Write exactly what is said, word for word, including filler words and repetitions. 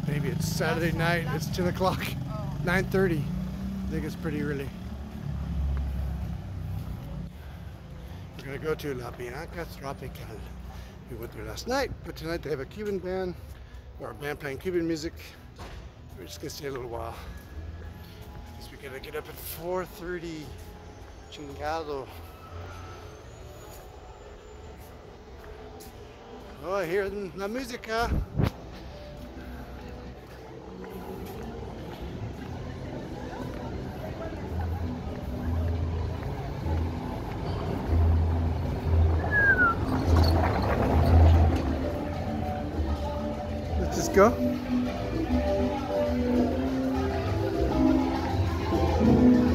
maybe it's Saturday night, it's ten o'clock, nine thirty. I think it's pretty early. We're gonna go to La Bianca Tropical. We went there last night, but tonight they have a Cuban band, or a band playing Cuban music. We're just gonna stay a little while. I guess we gotta get up at four thirty. Chingado. Oh, I hear la música. Let's just go.